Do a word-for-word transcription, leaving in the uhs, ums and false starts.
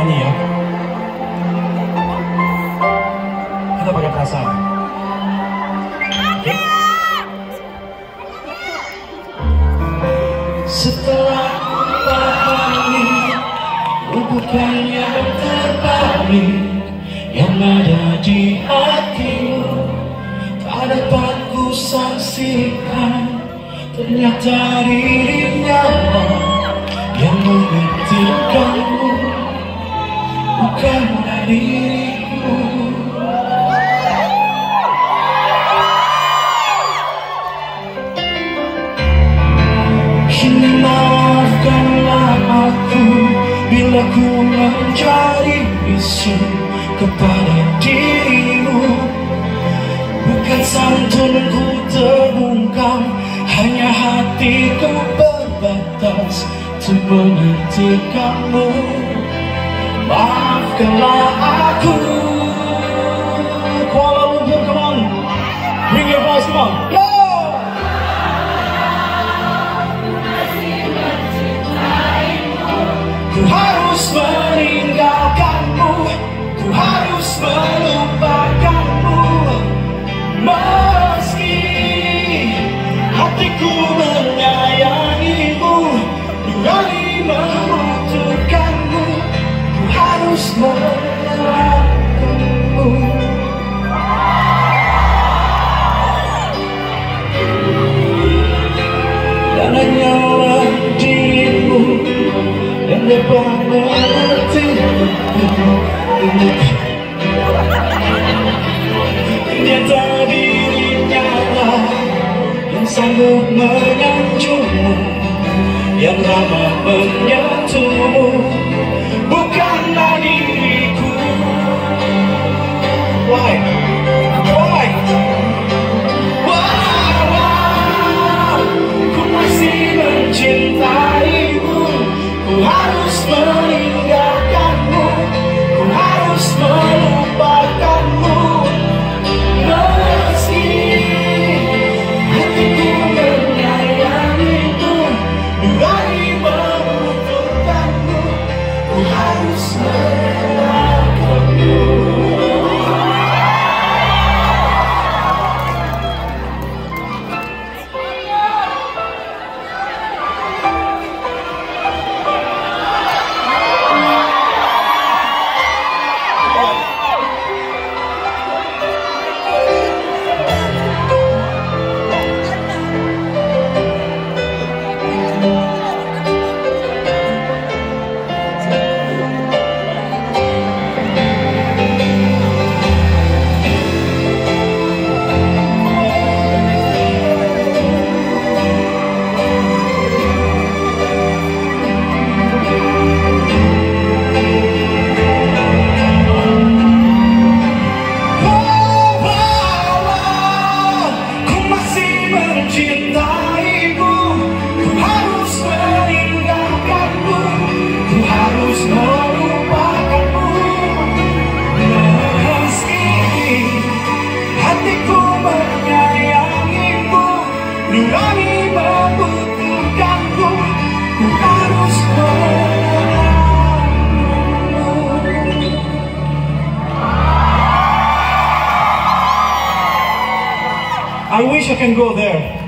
nyanyi ya. Kita pakai perasaan. Oke? Setelah pahami bukan yang terbalik yang ada di hatimu, tak dapat ku saksikan. Ternyata dirinya yang mengertikanmu, bukan diriku. Kini maafkanlah aku bila ku menjadi bisu kepada dirimu. Bukan santunku terbungkam, hanya hatiku berbatas untuk mengerti kamu. Maafkanlah aku. Kuala Lumpur, come on, bring your voice, come on, go! Ku harus meninggalkanmu, ku harus melupakanmu, meski hatiku menyayangimu, nurani membutuhkanmu, ku harus merelakanmu. Dan hanyalah dirimu yang dapat mengertimu. Ternyata dirinya lah yang sanggup menyanjungmu, yang ramah menyentuhmu, bukanlah diriku. Why? Why? Why? Why? Ku masih mencintaimu, ku harus meninggalkanmu, ku harus melupakanmu, meski hatiku menyayangimu, nurani membutuhkanmu, ku harus merelakanmu. I wish I can go there.